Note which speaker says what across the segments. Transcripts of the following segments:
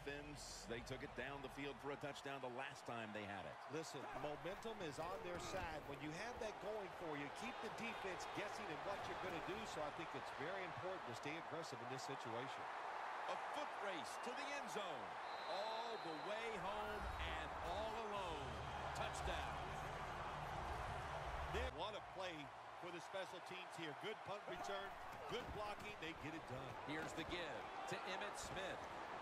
Speaker 1: Dolphins, they took it down the field for a touchdown the last time they had it.
Speaker 2: Listen, momentum is on their side. When you have that going for you, keep the defense guessing at what you're going to do. So I think it's very important to stay aggressive in this situation.
Speaker 1: A foot race to the end zone. All the way home and all alone. Touchdown.
Speaker 2: They want to play for the special teams here. Good punt return, good blocking. They get it done.
Speaker 1: Here's the give to Emmitt Smith.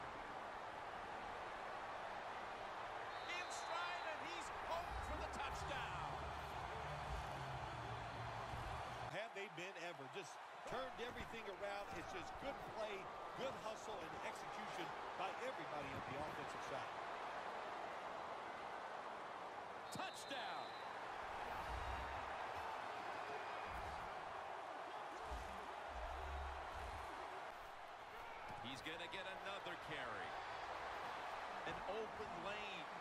Speaker 1: In stride, and he's home for the touchdown.
Speaker 2: Have they been ever? Just turned everything around. It's just good play, good hustle, and execution by everybody on the offensive side.
Speaker 1: Touchdown. He's going to get another carry. An open lane.